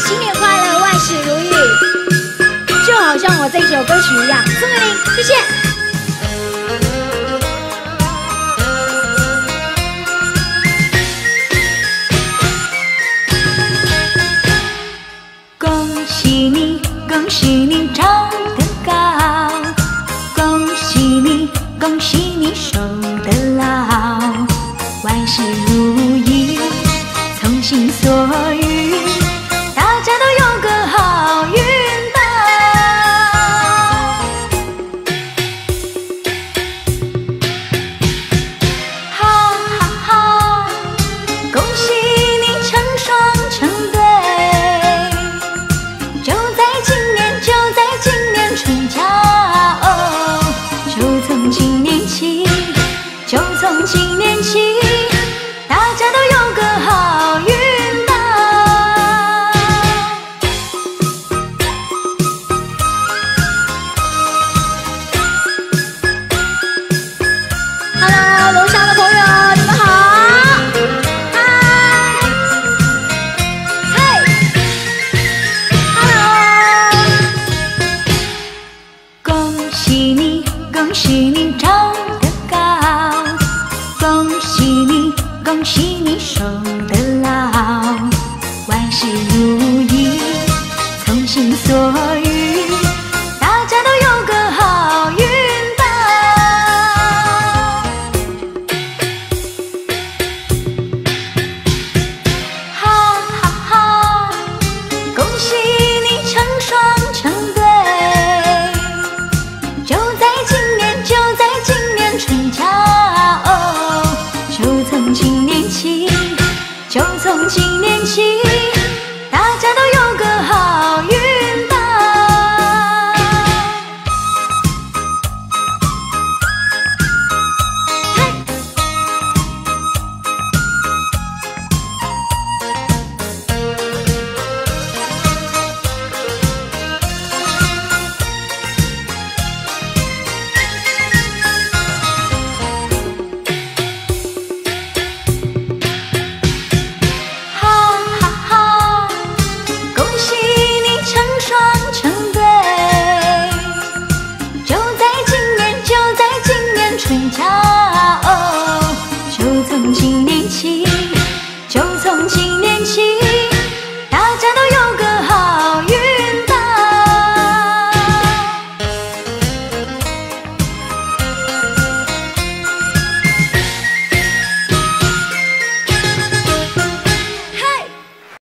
新年快乐，万事如意，就好像我这首歌曲一样，送给您，谢谢。 恭喜你，恭喜你长得高，恭喜你，恭喜你守得牢，万事如意，从心所欲，大家都有个好运到。哈哈哈，恭喜你成双成对，就在今年春假哦，就从今年起，就从今年起，大家都有个好运到。 Hello， 楼上的朋友，你们好，嗨，嘿 ，Hello， 恭喜你，恭喜你长得高，恭喜你，恭喜你守得牢，万事如意，从心所欲，大家都有个好运到。哈哈哈，恭喜你成双成对，就在今年春假哦，就从今年起，就从今年起，大家都有个好运到。哈哈哈，恭喜你成双成对，就在今年春假哦，就从今年起。